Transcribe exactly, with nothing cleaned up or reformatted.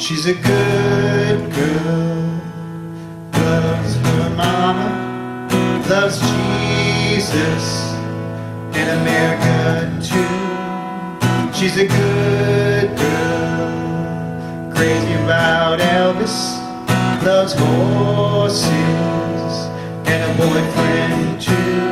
She's a good girl, loves her mama, loves Jesus, and America too. She's a good girl, crazy about Elvis, loves horses, and a boyfriend too.